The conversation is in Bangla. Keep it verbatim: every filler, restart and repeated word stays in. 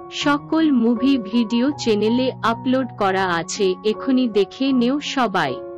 সকল মুভি ভিডিও চ্যানেলে আপলোড করা আছে, এখনই দেখে নেও সবাই।